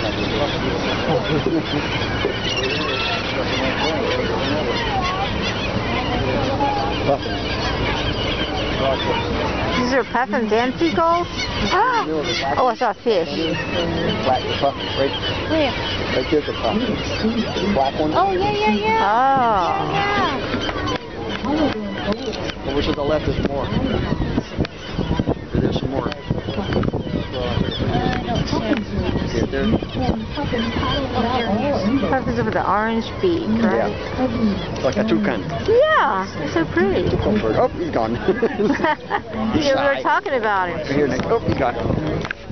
These are puffins and seagulls? Oh, I saw a fish. Right there's a puffin. Black one. Oh, yeah. Oh. Over to the left is more. There's some more. Puffins with the orange beak, right? Yeah. Like a toucan. Yeah, they're so pretty. Oh, he's gone. We were talking about him. Here, Nick. Oh, he's gone.